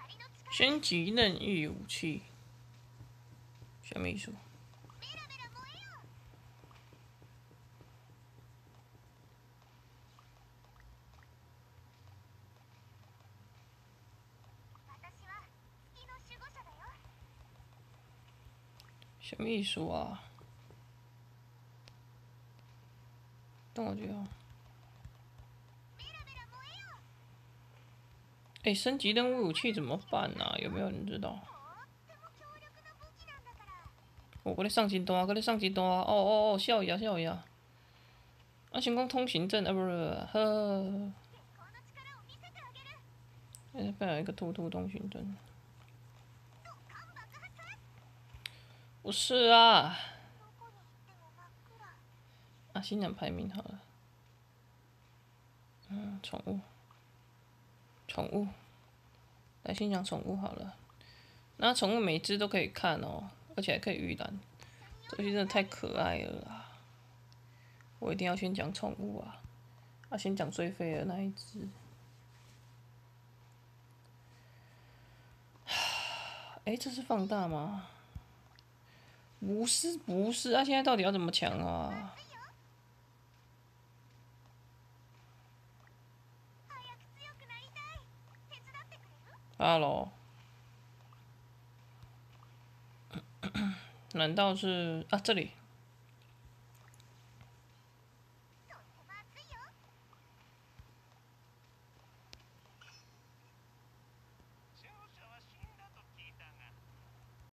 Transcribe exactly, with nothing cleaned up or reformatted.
升级任意武器，什么意思？什么意思啊？等我一下。哎、欸，升级任务武器怎么办啊？有没有人知道？我跟你上新单啊，跟你上新单啊！哦哦哦，笑一下笑一下。啊，先讲通行证啊，不是不是，呵。哎，不然有一个兔兔通行证。不是啊。啊，先讲排名好了。嗯，宠物。宠物。来，先讲宠物好了。那宠物每只都可以看哦，而且还可以预览。这些真的太可爱了啦！我一定要先讲宠物啊！啊，先讲最废的那一只。哎、欸，这是放大吗？不是，不是啊！现在到底要怎么抢啊？哈喽？难道是啊？这里